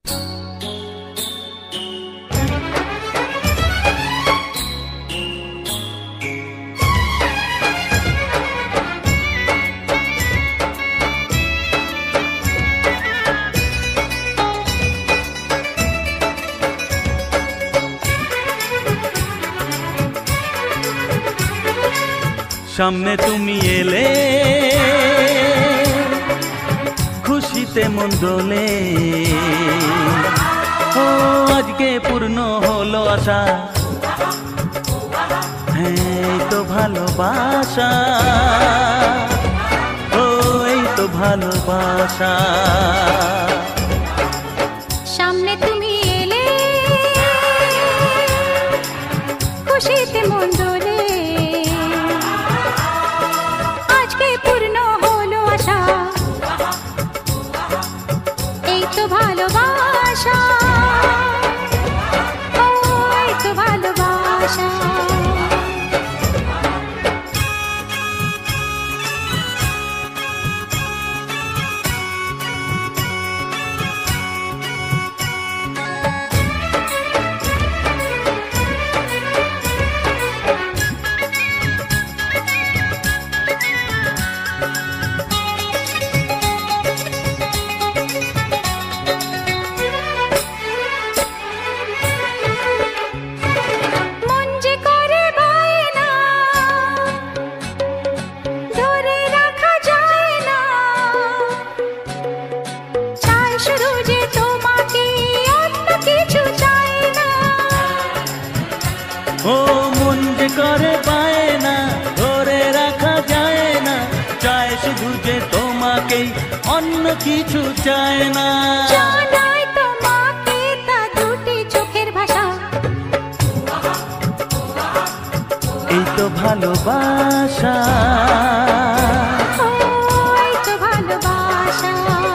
সামনে তুমি এলে খুশিতে মন দোলে, ও আজকে পূর্ণ হলো আশা, হ্যাঁ এই তো ভালোবাসা, ও এই তো ভালোবাসা। সামনে তুমি এলে খুশিতে মন দোলে, আজকে পূর্ণ হলো আশা, এই তো ভালোবাসা, ও এই তো ভালোবাসা। ও মন যে করে বায়না ধরে রাখা যায় না, চায় শুধু যে তোমাকেই, অন্য কিছু চায় না। জানাই তোমাকে তা দুটি চোখের ভাষা, এই তো ভালোবাসা, ও এই তো ভালোবাসা।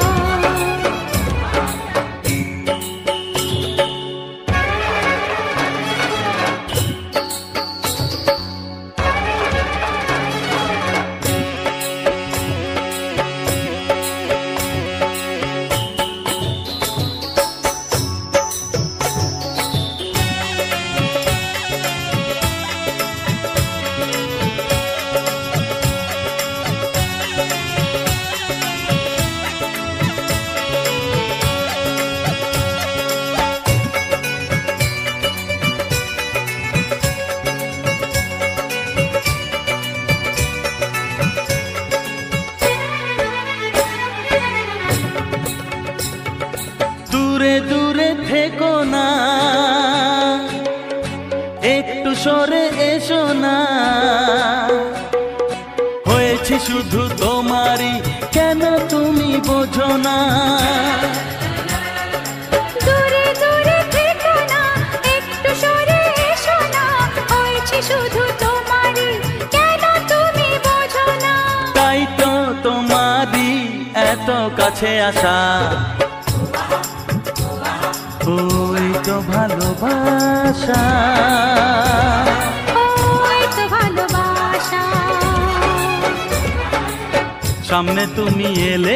দূরে দূরে থেকো না, একটু সরে এসো না, হয়েছে শুধু তোমারই, কেন তুমি বোঝো না। দূরে দূরে থেকো না, একটু সরে এসো না, হয়েছে শুধু তোমারই, কেন তুমি বোঝো না। তাই তো তোমারই এত কাছে আসা, ও এই তো ভালোবাসা, ও এই তো ভালোবাসা। সামনে তুমি এলে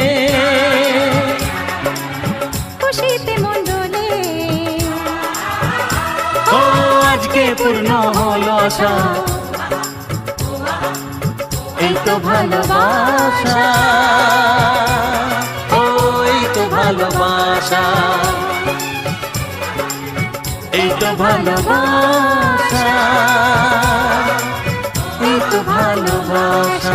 খুশিতে মন দোলে, ও আজকে পূর্ণ হলো আশা, এই তো ভালোবাসা, ও এই তো ভালোবাসা, এই তো ভালোবাসা, এই তো ভালোবাসা।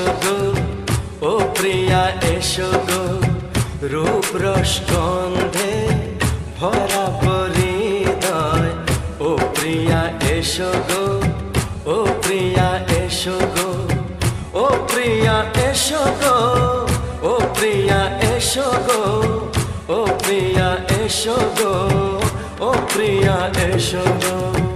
গো ও প্রিয়া এসো গো রূপ রস গন্ধে ভরা হৃদয় ও প্রিয়া এসো গো ও প্রিয়া এসো গো ও প্রিয়া এসো গো ও প্রিয়া এসো গো ও প্রিয়া এসো গো ও প্রিয়া এসো গো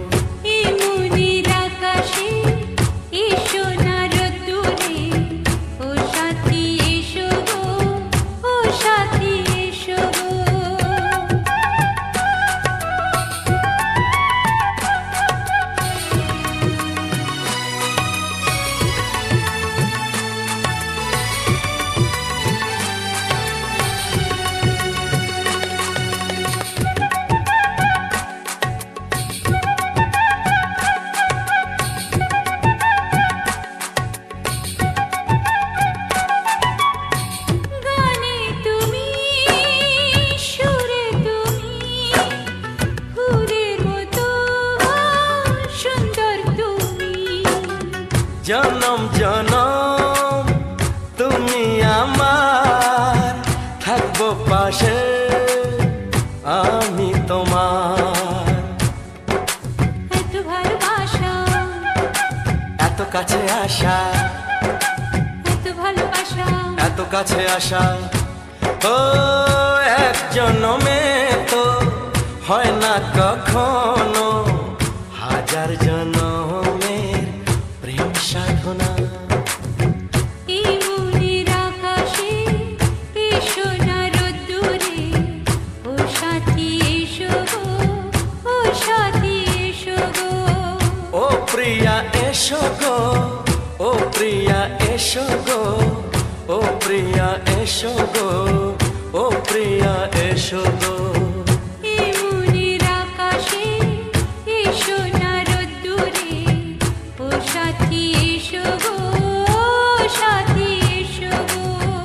জনম জনম তুমি আমার থাকবো পাশে আমি তোমার এত ভালোবাসা এত কাছে আসা এত ভালোবাসা এত কাছে আসা ও এক জনমে তো হয় না কখনো হাজার জনমের প্রেম সাধনা এই মনের আকাশে এসো না রোদ্দুরে ও সাথী এসো গো ও সাথী এসো গো ও প্রিয়া এসো গো ও প্রিয়া এসো গো ও প্রিয়া এসো গো ও প্রিয়া এসো গো এই মনের আকাশে এসো না রোদ্দুরে ও সাথী এসো গো ও সাথী এসো গো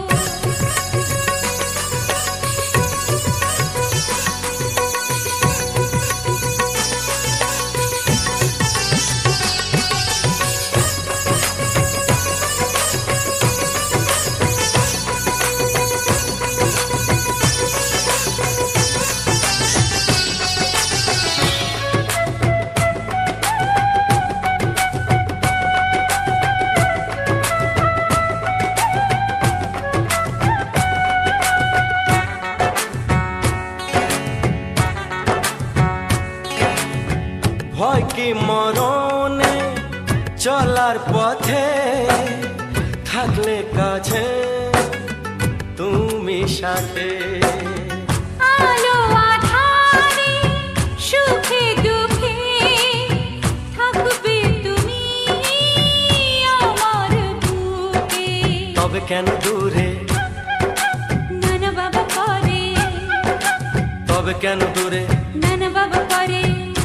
ভয় কি মরণে চলার পথে থাকলে কাছে তুমি সাথে আলো আঁধারে সুখে দুঃখে থাকবে তুমি আমার বুকে তবে কেন দূরে নানা বাবা করে তবে কেন দূরে নানা বাবা করে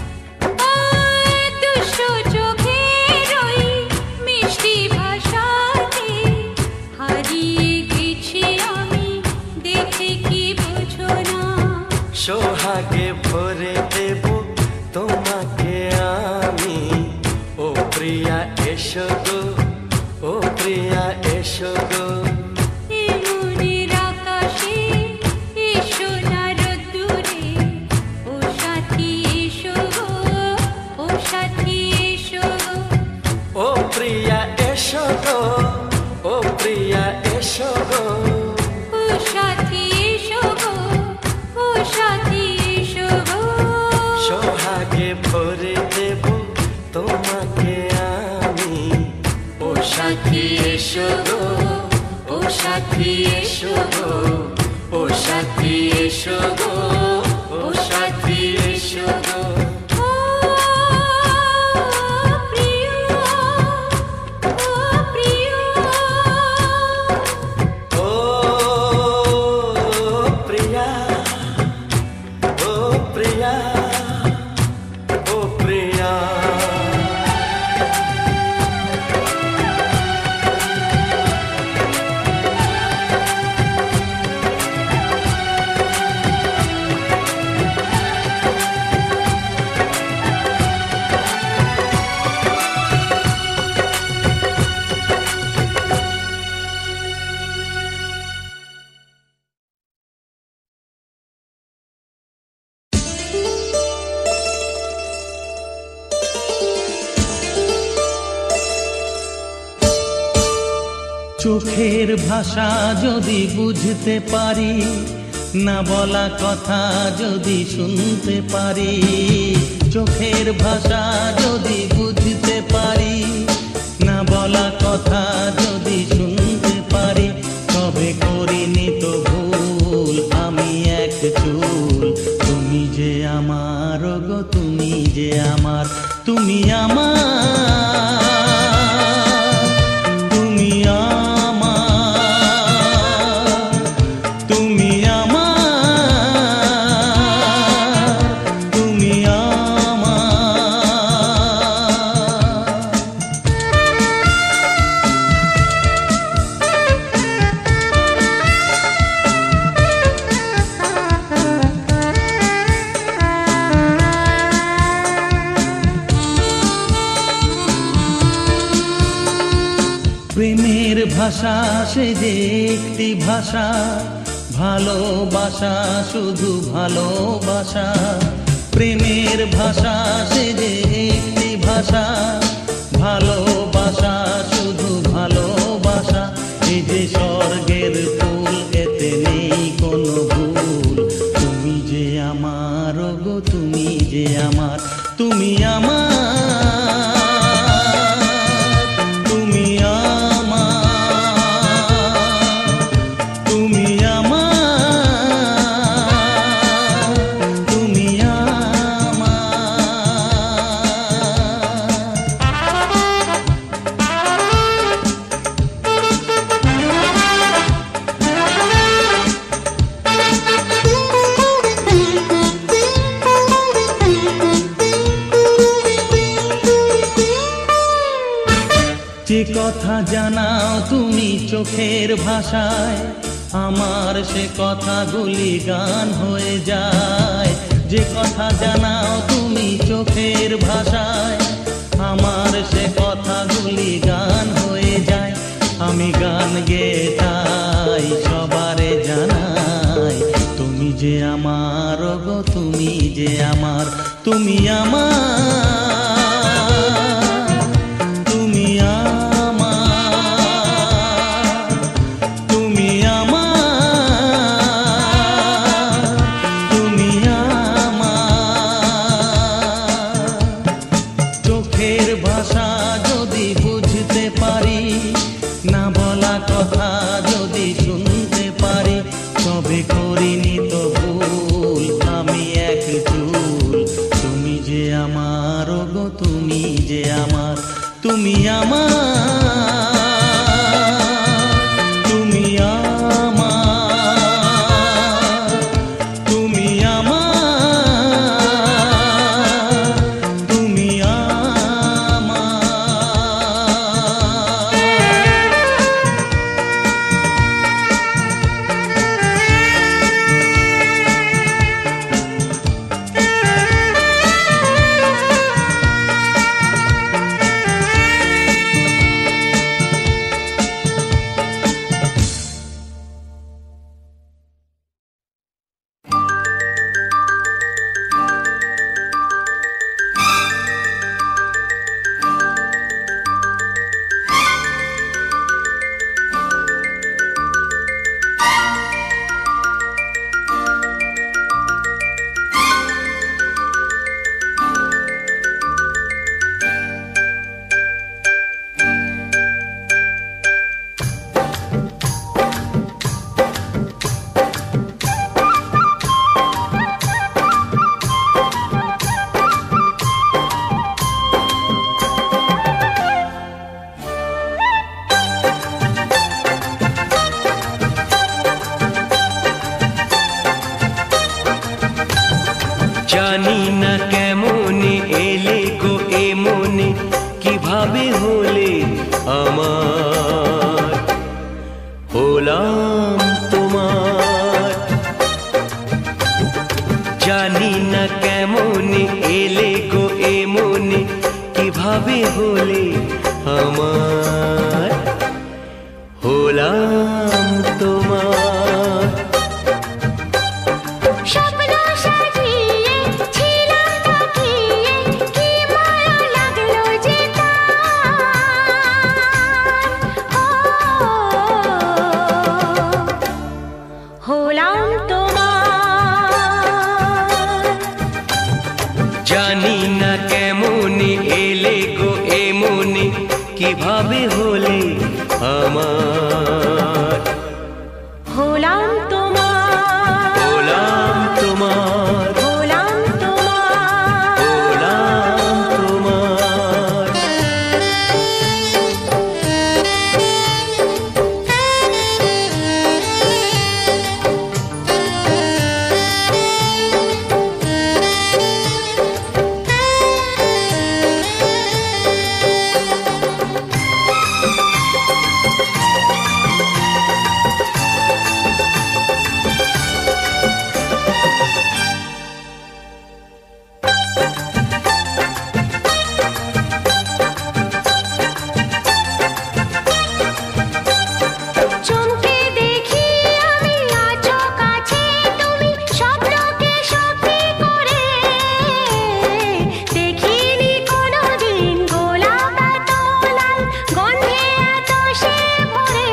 দুষ্ট চোখের ওই মিষ্টি ভাষাতে হারিয়ে গেছি আমি দেখে কি বোঝো না সোহাগে ভরে দেব তোমাকে আমি ও প্রিয়া এসো গো ও প্রিয়া এসো গো এই মনের আকাশে এসো না রোদ্দুরে ও সাথী এসো গো ও সাথী এসো গো ও প্রিয়া এসো গো ও প্রিয়া এসো গো ও সাথী এসো গো ও সাথী এসো গো সোহাগে ভরে দেব তোমাকে আমি ও সাথী এসো গো ও সাথী এসো গো ও সাথী এসো গো ও সাথী এসো গো ও প্রিয় ও প্রিয় ও প্রিয়া ও প্রিয়া ও প্রিয়া চোখের ভাষা যদি বুঝতে পারি, না বলা কথা যদি শুনতে পারি, চোখের ভাষা যদি বুঝতে পারি, না বলা কথা যদি শুনতে পারি, তবে করিনি তো ভুল আমি এক চুল। তুমি যে আমার গো, তুমি যে আমার, তুমি আমার, তুমি আমার, তুমি আমার, তুমি প্রেমের ভাষা সে যে একটি ভাষা, ভালোবাসা শুধু ভালোবাসা। প্রেমের ভাষা সে যে একটি ভাষা, ভালোবাসা শুধু ভালোবাসা। এই যে স্বর্গের ফুল, এতে নেই কোনো ভুল। তুমি যে আমার গো, তুমি যে আমার, তুমি আমার, যে কথা জানাও তুমি চোখের ভাষায়, আমার সে কথাগুলি গান হয়ে যায়। যে কথা জানাও তুমি চোখের ভাষায়, আমার সে কথাগুলি গান হয়ে যায়। আমি গান গেয়ে তাই সবারে জানাই, তুমি যে আমার গো, তুমি যে আমার, তুমি আমার, তুমি আমার, তুমি আমার, তুমি আমার। চোখের ভাষা যদি বুঝতে পারি, না বলা কথা যদি শুনতে পারি, তবে করিনি তো ভুল আমি এক চুল। তুমি যে আমার গো, তুমি যে আমার, তুমি আমার, তুমি আমার, তুমি আমার, তুমি জানি না কেমনে এলে গো এ মনে, কিভাবে হলে আমার, হলাম তোমার। জানি না কেমনে এলে গো এ মনে, কিভাবে হলে আমার, হলাম তোমার। স্বপ্ন সাজিয়ে ছিলাম তাকিয়ে, কি মায়া লাগলো যে তার। ও কিভাবে হলে আমার। হলাম তোমার, হলাম তোমার, হলাম তোমার, হলাম তোমার। চমকে দেখি আমি আছো কাছে তুমি স্বপ্নকে সত্যি করে, দেখিনি কোনোদিন গোলাপ এত লাল গন্ধে এত সে ভরে।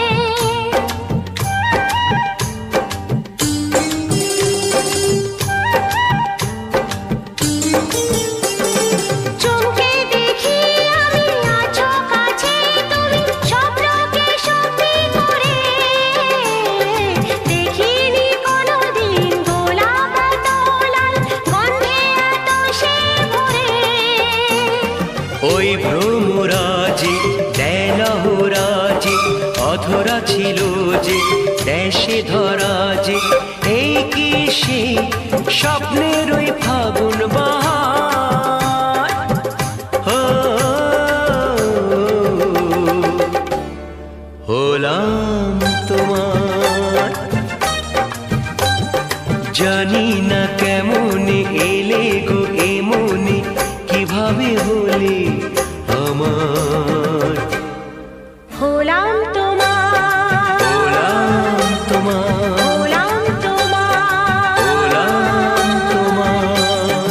চমকে দেখি আমি আছো কাছে তুমি স্বপ্নকে সত্যি করে, দেখিনি কোনোদিন গোলাপ এত লাল গন্ধে এত সে ভরে। ওই ভ্রমরাজি দেলহরাজি অধরা ছিল যে দেশে ধরা যে, এই কি সে স্বপ্নের ওই ফাগুন বাহার। হো, হলাম তোমার। জানি না কেমন এলে গো এমনি, কিভাবে হলে আমার। হলাম তোমার, হলাম তোমার, হলাম তোমার, হলাম তোমার।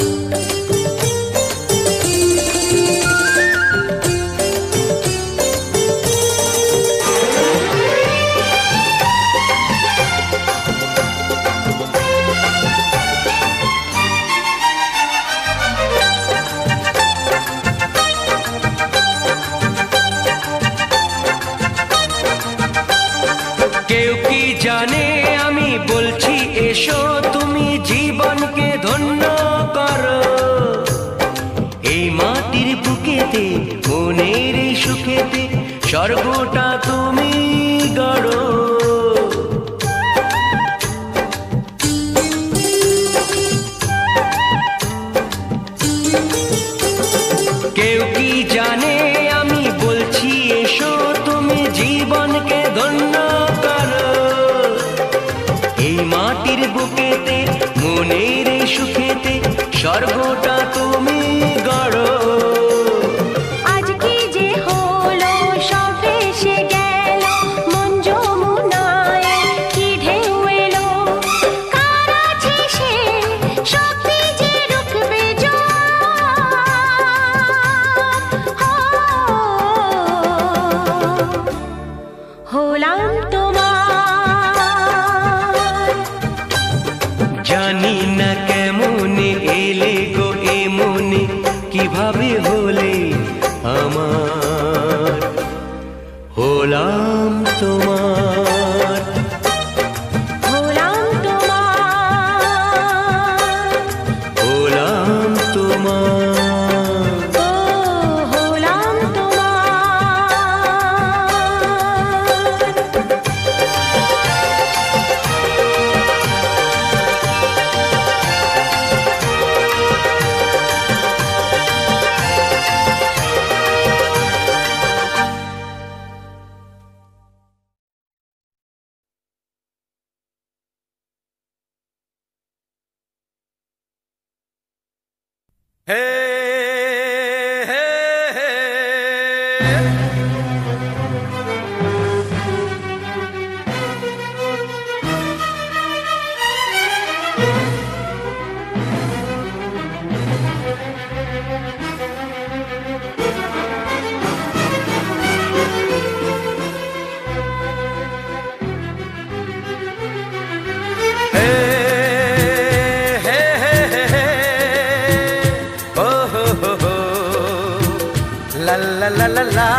কেউ কি জানে আমি বলছি এসো, তুমি জীবনকে ধন্য করো। এই মাটির বুকেতে মনের এই সুখেতে স্বর্গটা তুমি গড়ো। কেউ কি জানে আমি বলছি এসো, তুমি জীবনকে ধন্য করো। এই মাটির বুকেতে মনের এই সুখেতে স্বর্গটা তুমি গড়ো। আজ কি যে হলো সব ভেসে গেল, মন যমুনায় কি ঢেউ এলো, কার আছে সে শক্তি যে রুখবে জোয়ার। হলাম তোমার, জানি না কেমন এলে গো এমনি, কিভাবে হলে আমার। হলাম তোমার, হলাম তোমার, হলাম তোমার। ও হলাম তোমার। হে হে হে হে হে হে হে হে ও লা লা লা লা।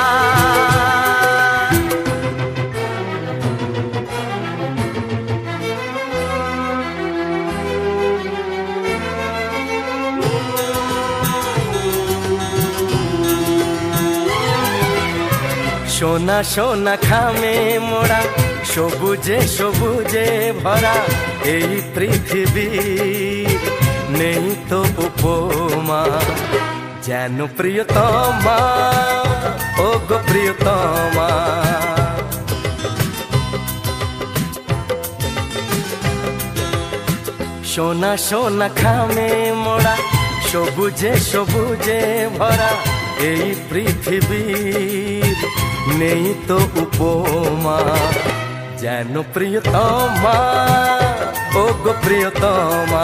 সোনা সোনা খামে মোড়া সবুজে সবুজে ভরা এই পৃথিবী নেই তো উপমা যেন প্রিয়তমা ও গো প্রিয়তমা। সোনা সোনা খামে মোড়া সবুজে সবুজে ভরা এই পৃথিবীর নেই তো উপমা যেন প্রিয়তমা ও গো প্রিয়তমা।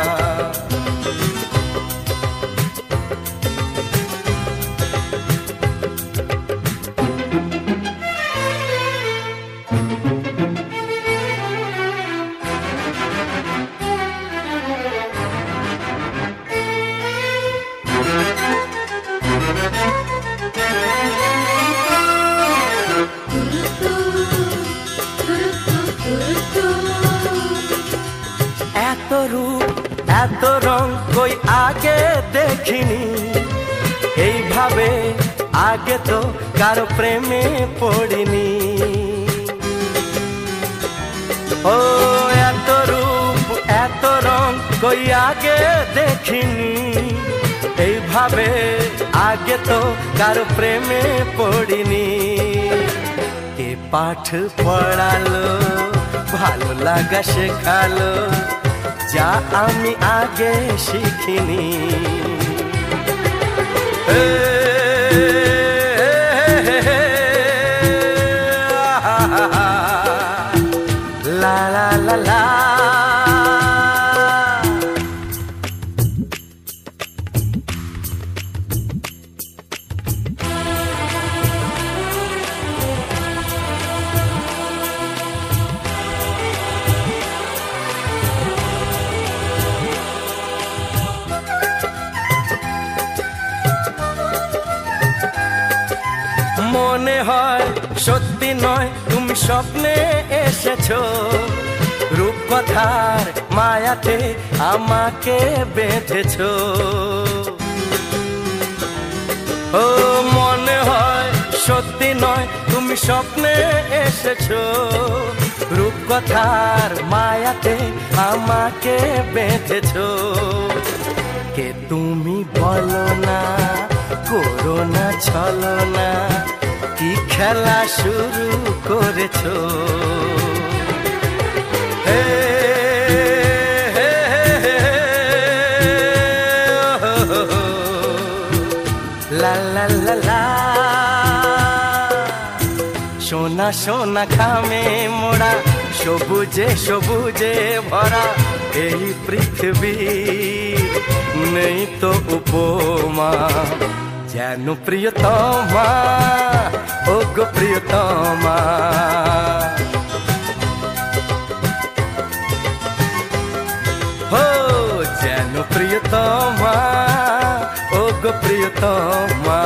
এত রূপ এত রং কই আগে দেখিনি এইভাবে আগে তো কারো প্রেমে পড়িনি। ও এত রূপ এত রং কই আগে দেখিনি এইভাবে আগে তো কারো প্রেমে পড়িনি। কে পাঠ পড়ালো ভালো লাগা শেখালো যা আমি আগে শিখিনি। লা লা লা লা। মনে হয় সত্যি নয় তুমি স্বপ্নে এসেছো রূপকথার মায়াতে আমাকে বেঁধেছো। ও মনে হয় সত্যি নয় তুমি স্বপ্নে এসেছো রূপকথার মায়াতে আমাকে বেঁধেছো। কে তুমি বলো না করো না ছলো না কি খেলা শুরু করেছো। হে হে হে লা লা লা লা। সোনা সোনা খামে মোড়া সবুজে সবুজে ভরা এই পৃথিবী নেই তো উপমা যেন প্রিয়তমা ও গো প্রিয়তমা। হো যেন প্রিয়তমা ও গো প্রিয়তমা।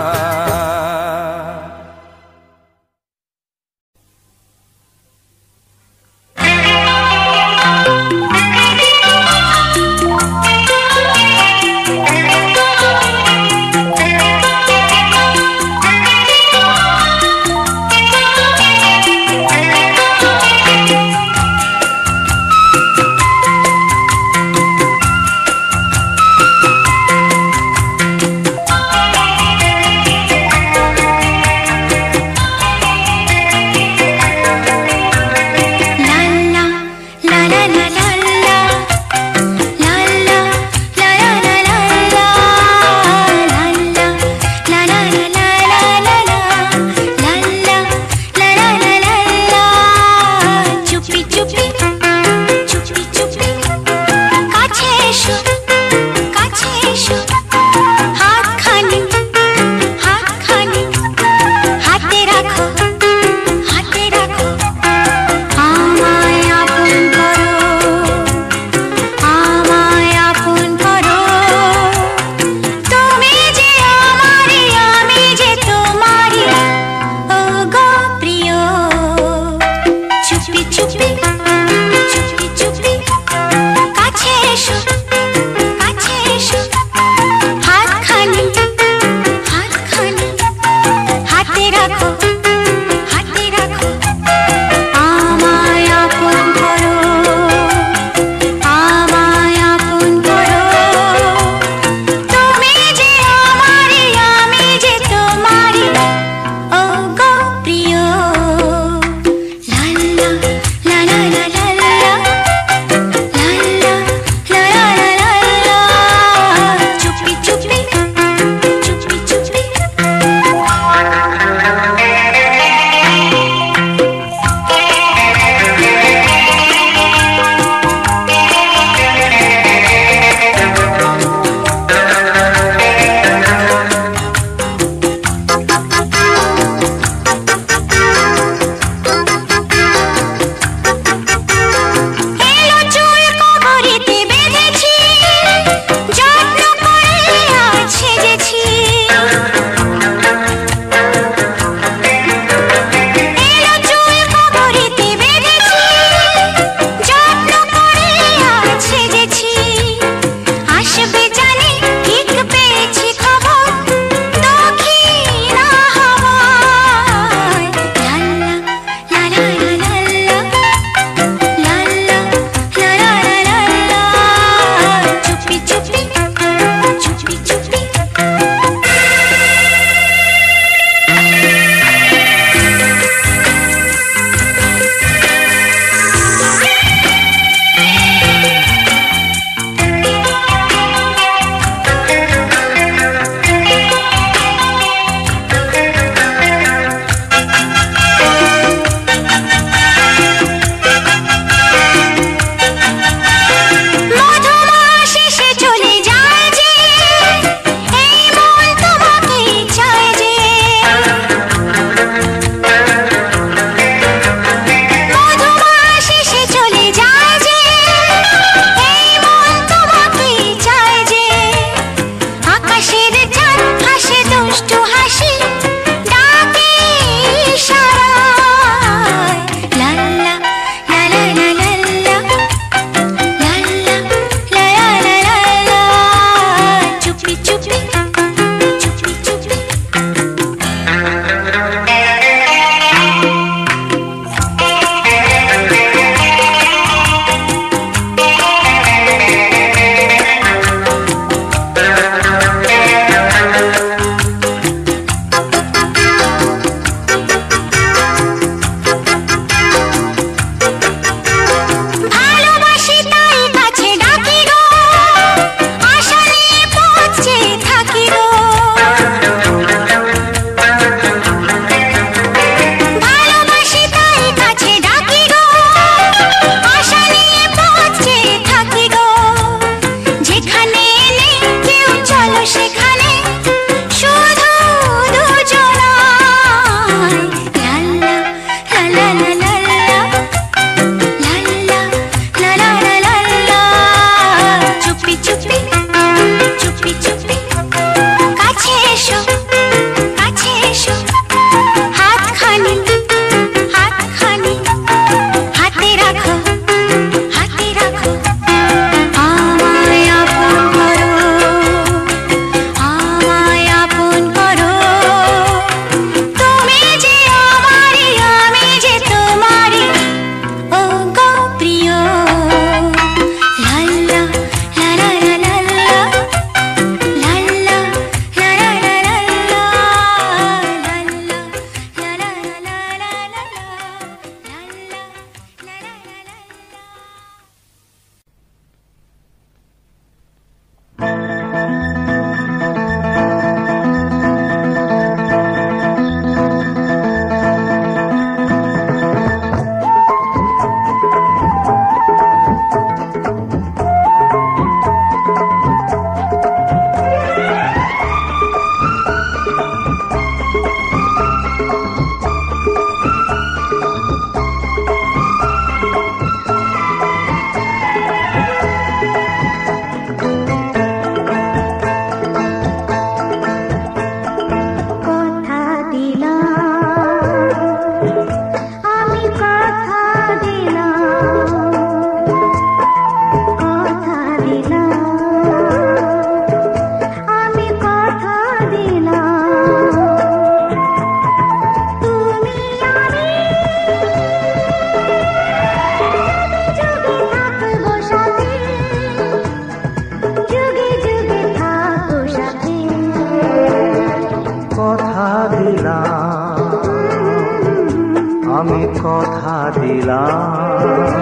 কথা দিলাম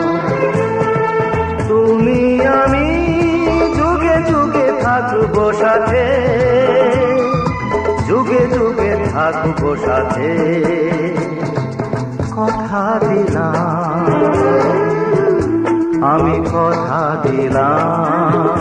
তুমি আমি যুগে যুগে থাকবো সাথে, যুগে যুগে থাকবো সাথে, কথা দিলাম আমি কথা দিলাম।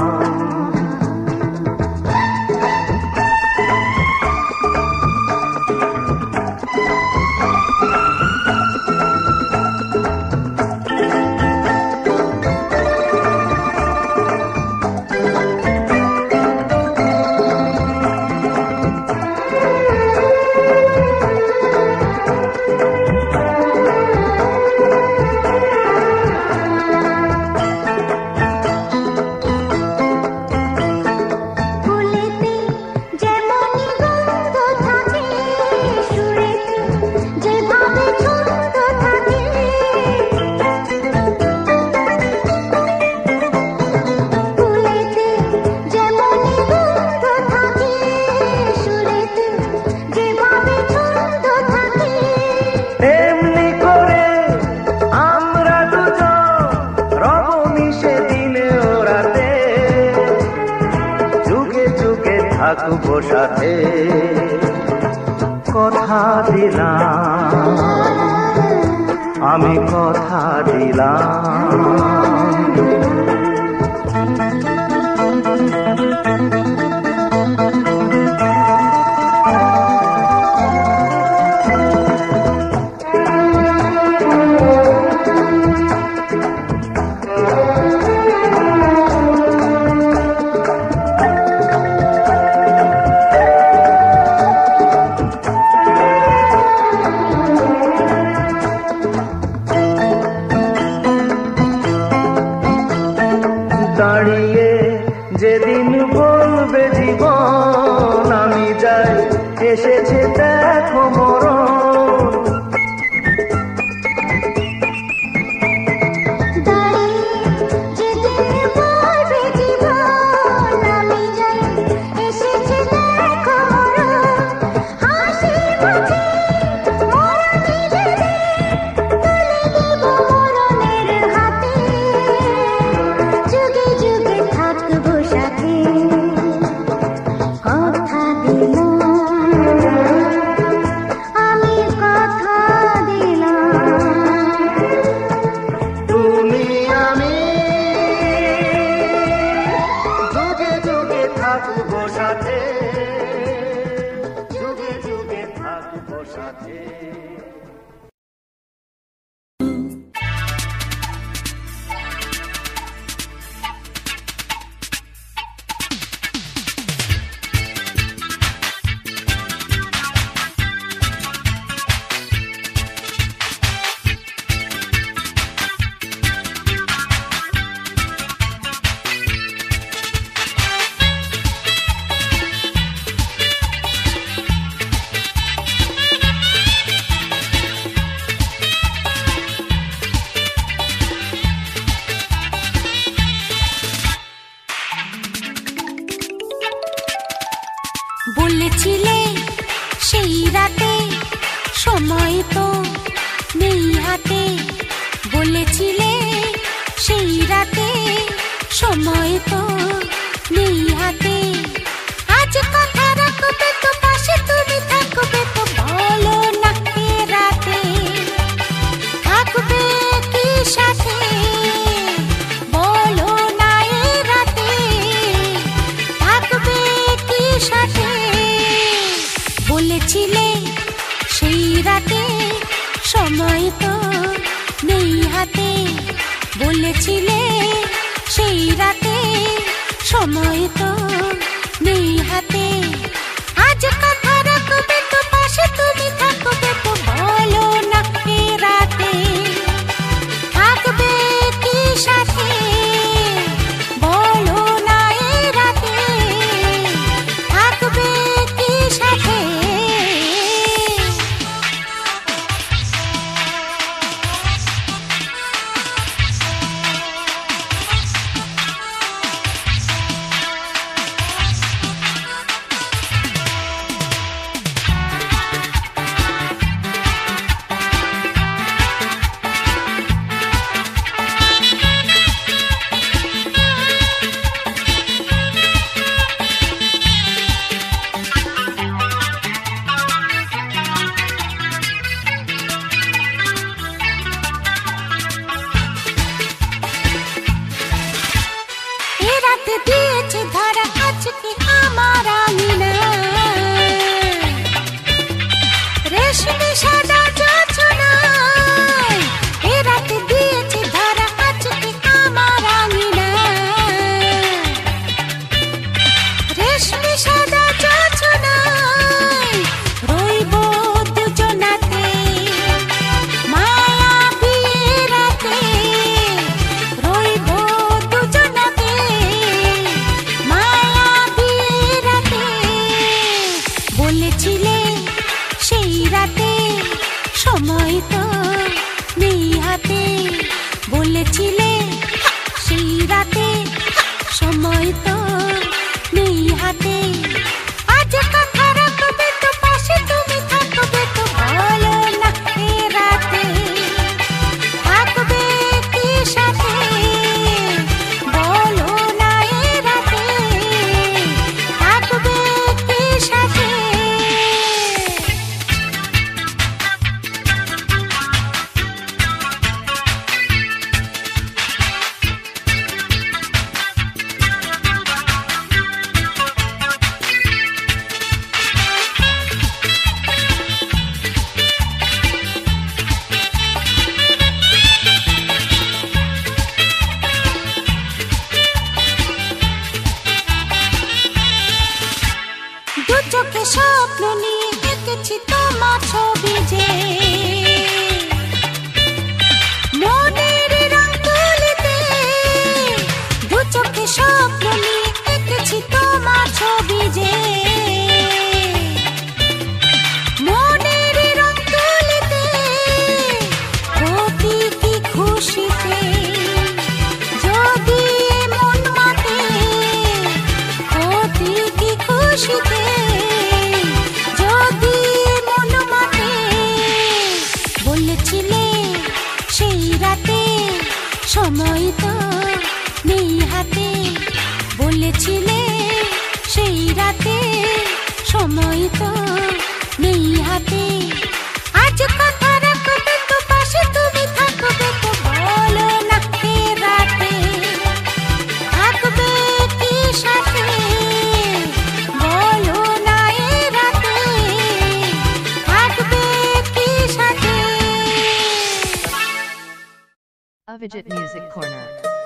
থাকবো সাথে, কথা দিলাম আমি কথা দিলাম। দাঁড়িয়ে যেদিন বলবে জীবন আমি যাই, এসেছে দেখো মরণ। থাকবো সাথে, যুগে যুগে থাকবো সাথে। বলেছিলে সেই রাতে সময় তো নেই হাতে, বলেছিলে সেই রাতে সময় তো নেই হাতে। আজ কথা রাখবে তো পাশে তুমি থাকবে তো, বলো না কে রাতে থাকবে কি সাথে, বলো না এ রাতে থাকবে কি সাথে। বলেছিলে সেই রাতে সময় তো নেই হাতে, বলেছিলে সেই রাতে সময় তো নেই হাতে। আজ কথা রাখবে তো পাশে তুমি থাকবে তো, বলো না কে রাতে থাকবে কি সাথে, বলো না এ রাতে থাকবে কি সাথে। বলেছিলে সেই রাতে সময় তো নেই হাতে, আজ কথা রাখবে তো পাশে তুমি থাকবে তো বলো না এ রাতে থাকবে কি সাথে, বলো না এ রাতে থাকবে কি সাথে। দু চোখে স্বপ্ন নিয়ে এঁকেছি তোমার ছবি যে মনের রং তুলিতে, দু চোখে স্বপ্ন নিয়ে এঁকেছি তোমার ছবি যে মনের রং তুলিতে, অতি কি খুশিতে যদি মন মাতে, অতি কি খুশিতে যদি মন মাতে, বলেছিলে সেই রাতে সময় তো নেই হাতে, বলেছিলে সেই রাতে সময় তো নেই হাতে, আজ কথা রাখবে তো পাশে তুমি থাকবে তো বলো না এ রাতে থাকবে কি সাথে, বলো না এ রাতে থাকবে কি সাথে। Avijit Music Corner.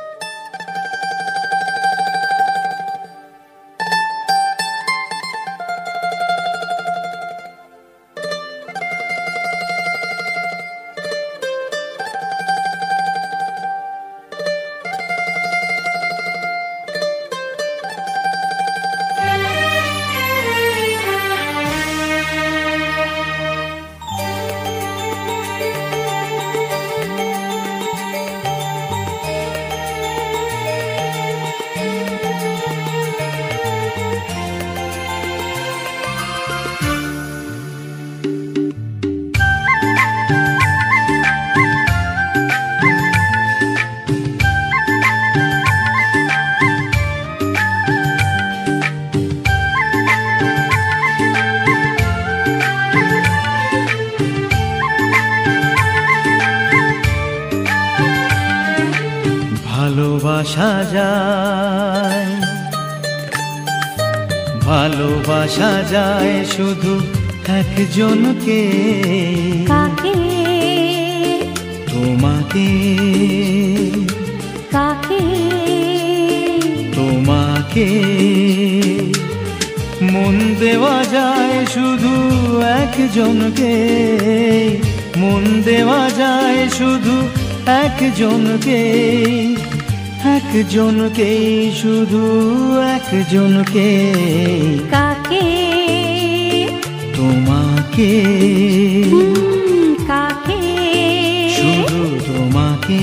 ভালোবাসা যায়, ভালোবাসা যায় শুধু একজনকে, কাকে তোমাকে, কাকে তোমাকে মন দেওয়া যায় শুধু একজনকে, মন দেওয়া যায় শুধু একজনকে, একজনকে শুধু একজনকে, কাকে তোমাকে, কাকে শুধু তোমাকে।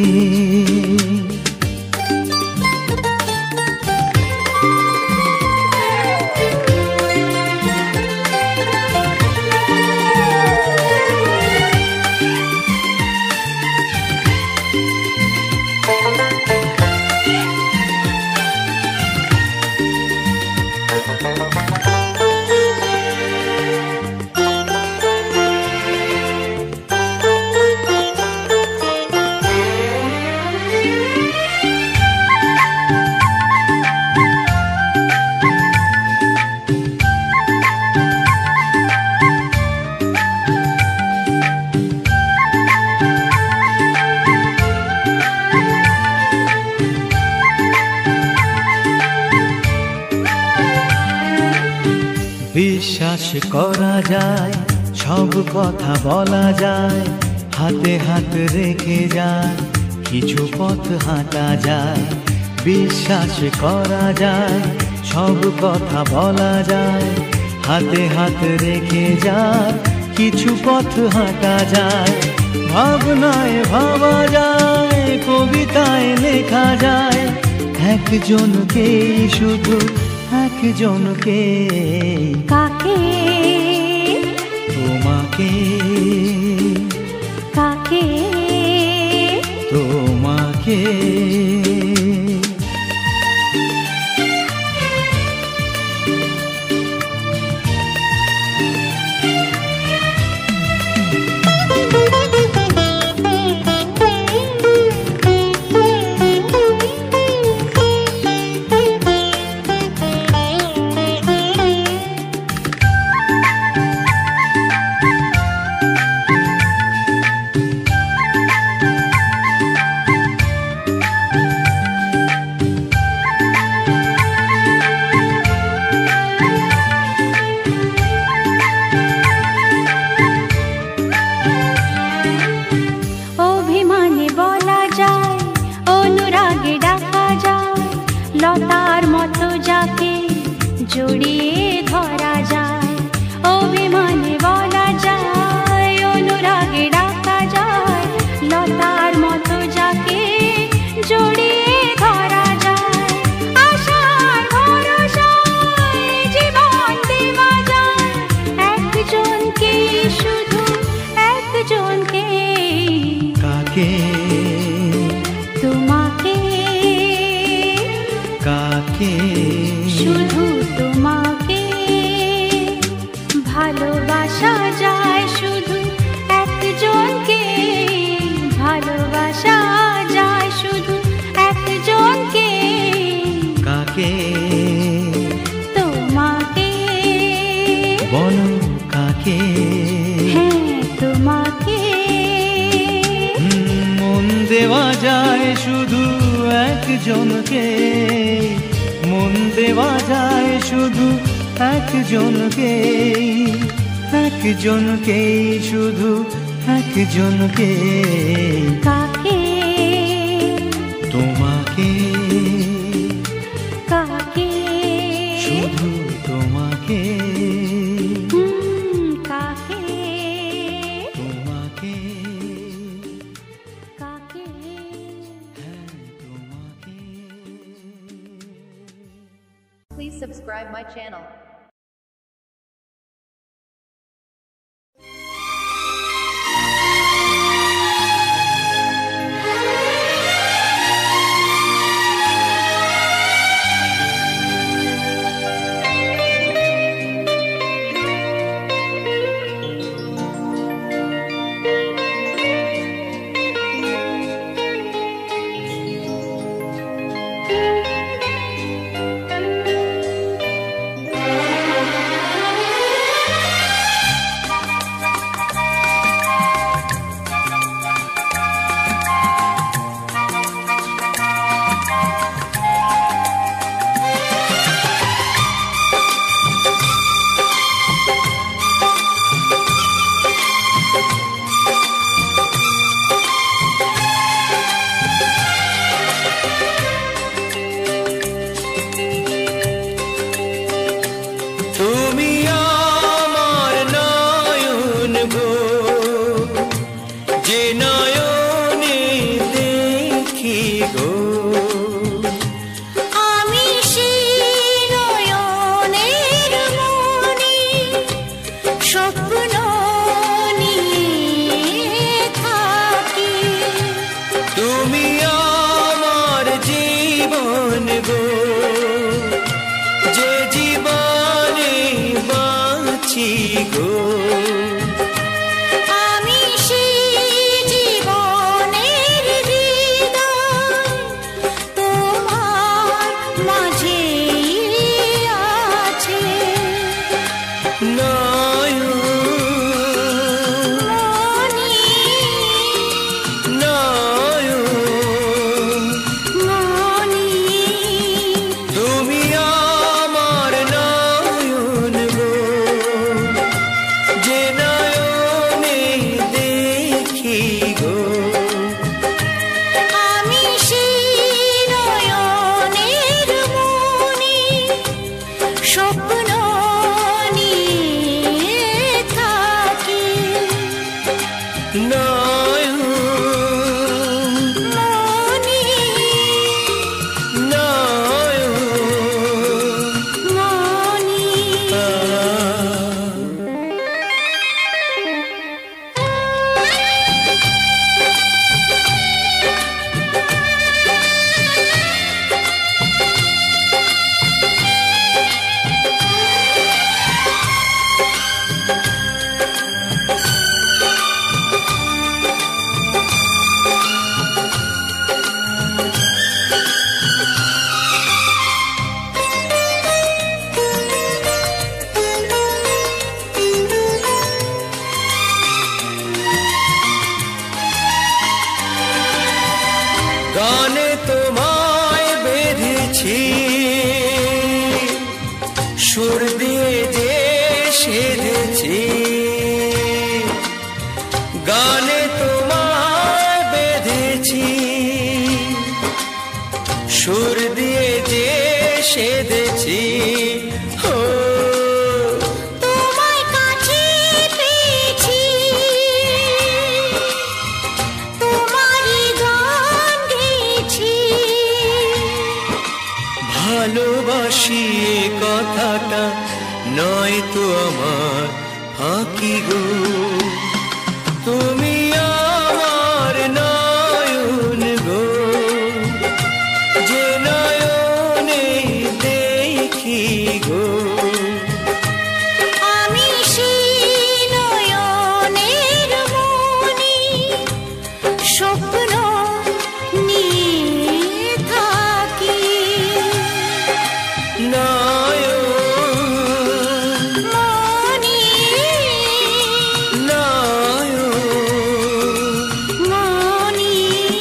বিশ্বাস করা যায়, সব কথা বলা যায়, হাতে হাত রেখে যায়, কিছু পথ হাঁটা যায়। বিশ্বাস করা যায়, সব কথা বলা যায়, হাতে হাত রেখে যায়, কিছু পথ হাঁটা যায়। ভাবনায় ভাবা যায়, কবি খাতায় লেখা যায় একজনকে, শুধু একজনকে। কাকে? তোমাকে। কাকে? তোমাকে। অভিমানে বলা যায়, অনুরাগে ডাকা যায়, লতার মতো যাকে জড়িয়ে ধরা যায়। অভিমানে বলা যায়, অনুরাগে ডাকা যায়, লতার মতো যাকে জড়িয়ে ধরা যায়। আশার ভরসায় জীবন দেওয়া যায় একজনকে, শুধু একজনকে। কাকে? তোমাকে। কাকে? শুধু তোমাকে। ভালোবাসা যায় শুধু একজনকে, ভালোবাসা যায় শুধু একজনকে। কাকে? তোমাকে। বলো কাকে? হ্যাঁ তোমাকে। মন দেওয়া যায় শুধু একজনকে, মন দেওয়া যায় শুধু একজনকে, একজনকে, শুধু একজনকে। কাকে? তোমাকে। কাকে? শুধু তোমাকে। কাকে? তোমাকে। কাকে? হ্যাঁ তোমাকে। Please subscribe my channel. আমি সেই জীবনের হৃদয় গানে তোমায় বেঁধেছি, সুর দিয়ে যে সেধেছি। গানে তোমায় বেঁধেছি, সুর দিয়ে যে সেধেছি। ও তোমায় কাছে পেয়েছি, তোমারই গান গেয়েছি। ভালোবাসি এ কথাটা নয় তো আমার ফাঁকি গো, তুমি আমার নয়ন গো, যে নয়নে দেখি গো। আমি সেই নয়নের মণি, স্বপ্ন নিয়ে থাকি। নয়ন মণি, নয়ন মণি।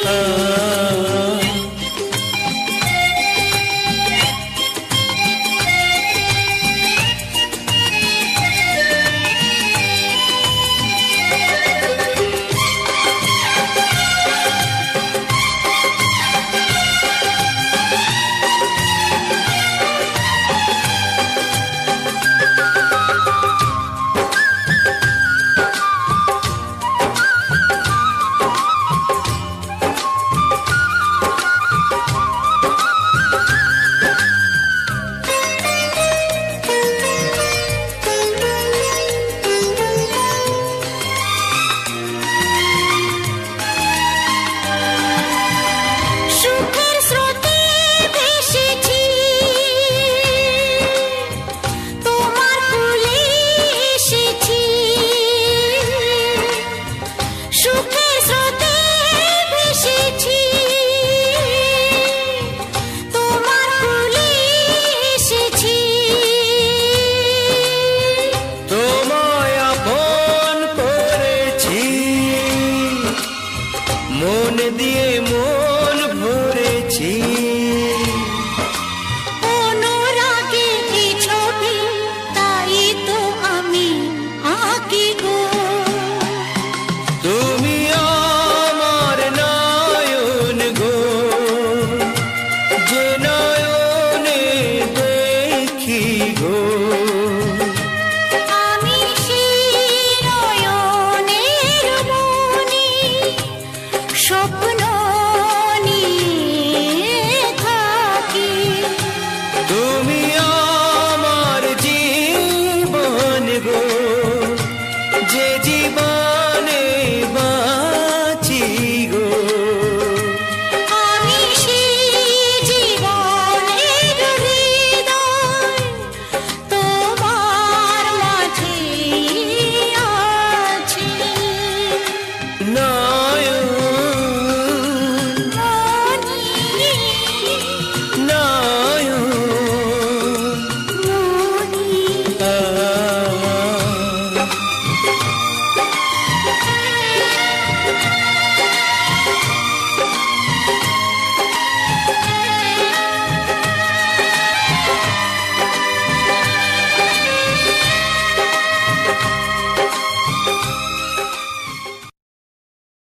সুখের স্রোতে ভেসেছি, তোমার কোলে এসেছি। সুখের স্রোতে ভেসেছি, তোমার কোলে এসেছি। তোমায় আপন করেছি, মন দিয়ে মন ভরেছি।